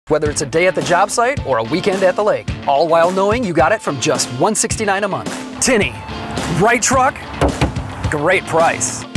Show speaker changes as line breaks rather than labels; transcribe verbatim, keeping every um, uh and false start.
Whether it's a day at the job site or a weekend at the lake, all while knowing you got it from just one hundred sixty-nine dollars a month. Tinney, right truck, great price.